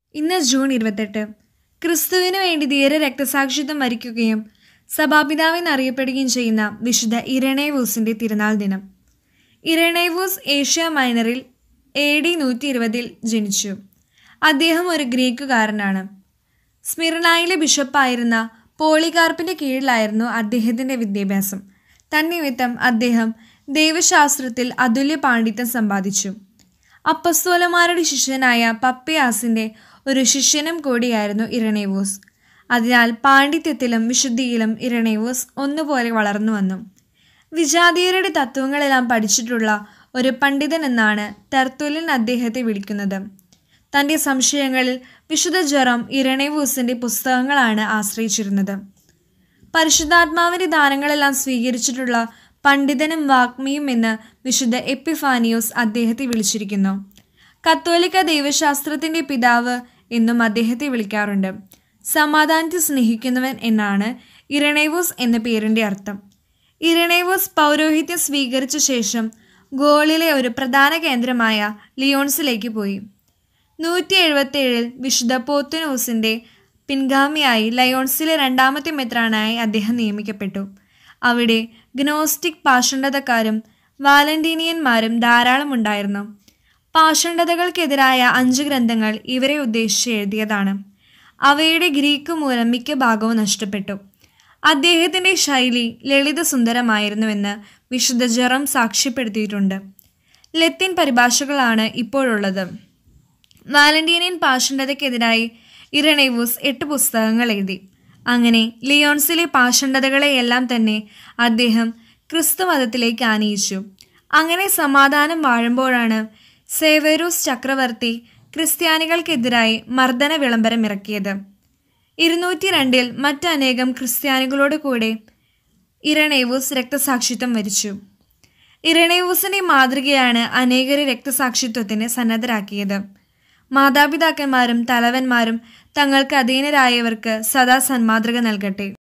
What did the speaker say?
ഇന്ന് ജൂൺ 28. ക്രിസ്തുവിനു വേണ്ടി ധീര രക്തസാക്ഷിത്വം വരിക്കുകയും സഭാപിതാവെന്നറിയപ്പെടുകയും ചെയ്യുന്ന വിശുദ്ധ ഇരണേവൂസിൻ്റെ തിരുനാൾ ദിനം. ഇരണേവൂസ് ഏഷ്യ മൈനറിൽ AD 120 ജനിച്ചു. അദ്ദേഹം ഒരു ഗ്രീക്കുകാരനാണ്. സ്മിർനായിലെ ബിഷപ്പായിരുന്ന പോളികാർപ്പിൻ്റെ കീഴിലായിരുന്നു അദ്ദേഹത്തിൻ്റെ വിദ്യാഭ്യാസം. തന്നിമിത്തം അദ്ദേഹം ദൈവശാസ്ത്രത്തിൽ അതുല്യ പാണ്ഡിത്യം സമ്പാദിച്ചു. അപ്പസ്തോലന്മാരുടെ ശിഷ്യനായ പപ്പിയാസിൻ്റെ ഒരു ശിഷ്യനും കൂടിയായിരുന്നു ഇരണേവൂസ്. അതിനാൽ പാണ്ഡിത്യത്തിലും വിശുദ്ധിയിലും ഇരണേവൂസ് ഒന്നുപോലെ വളർന്നു വന്നു. വിജാതീയരുടെ തത്വങ്ങളെല്ലാം പഠിച്ചിട്ടുള്ള ഒരു പണ്ഡിതൻ എന്നാണ് തെർത്തുല്യൻ അദ്ദേഹത്തെ വിളിക്കുന്നത്. തൻ്റെ സംശയങ്ങളിൽ വിശുദ്ധ ജെറോം ഇരണേവൂസിൻ്റെ പുസ്തകങ്ങളാണ് ആശ്രയിച്ചിരുന്നത്. പരിശുദ്ധാത്മാവിൻ്റെ ദാനങ്ങളെല്ലാം സ്വീകരിച്ചിട്ടുള്ള പണ്ഡിതനും വാഗ്മിയും എന്ന് വിശുദ്ധ എപ്പിഫാനിയോസ് അദ്ദേഹത്തെ വിളിച്ചിരിക്കുന്നു. കത്തോലിക്ക ദൈവശാസ്ത്രത്തിൻ്റെ പിതാവ് എന്നും അദ്ദേഹത്തെ വിളിക്കാറുണ്ട്. സമാധാനത്തെ സ്നേഹിക്കുന്നവൻ എന്നാണ് ഇരണേവൂസ് എന്ന പേരിൻ്റെ അർത്ഥം. ഇരണേവൂസ് പൗരോഹിത്യം സ്വീകരിച്ച ശേഷം ഗോളിലെ ഒരു പ്രധാന കേന്ദ്രമായ ലിയോൺസിലേക്ക് പോയി. 177 വിശുദ്ധ പോത്തുനൂസിൻ്റെ പിൻഗാമിയായി ലയോൺസിലെ രണ്ടാമത്തെ മെത്രാനായി അദ്ദേഹം നിയമിക്കപ്പെട്ടു. അവിടെ ഗ്നോസ്റ്റിക് പാഷണ്ഡതക്കാരും വാലന്റീനിയന്മാരും ധാരാളം ഉണ്ടായിരുന്നു. പാഷണ്ഡതകൾക്കെതിരായ 5 ഗ്രന്ഥങ്ങൾ ഇവരെ ഉദ്ദേശിച്ച് എഴുതിയതാണ്. അവയുടെ ഗ്രീക്ക് മൂലം മിക്ക ഭാഗവും നഷ്ടപ്പെട്ടു. അദ്ദേഹത്തിൻ്റെ ശൈലി ലളിതസുന്ദരമായിരുന്നുവെന്ന് വിശുദ്ധ ജെറോം സാക്ഷ്യപ്പെടുത്തിയിട്ടുണ്ട്. ലത്തീൻ പരിഭാഷകളാണ് ഇപ്പോഴുള്ളത്. വാലന്റീനിയൻ പാഷണ്ഡതയ്ക്കെതിരായി ഇരണേവൂസ് 8 പുസ്തകങ്ങൾ എഴുതി. അങ്ങനെ ലിയോൺസിലെ പാഷണ്ഡതകളെയെല്ലാം തന്നെ അദ്ദേഹം ക്രിസ്തു മതത്തിലേക്ക് ആനയിച്ചു. അങ്ങനെ സമാധാനം വാഴുമ്പോഴാണ് സേവേരൂസ് ചക്രവർത്തി ക്രിസ്ത്യാനികൾക്കെതിരായി മർദ്ദന വിളംബരം ഇറക്കിയത്. 202 മറ്റനേകം ക്രിസ്ത്യാനികളോട് കൂടെ ഇരണേവൂസ് രക്തസാക്ഷിത്വം വരിച്ചു. ഇരണേവൂസിൻ്റെ മാതൃകയാണ് അനേകരെ രക്തസാക്ഷിത്വത്തിന് സന്നദ്ധരാക്കിയത്. മാതാപിതാക്കന്മാരും തലവന്മാരും തങ്ങൾക്ക് അധീനരായവർക്ക് സദാ സന്മാതൃക നൽകട്ടെ.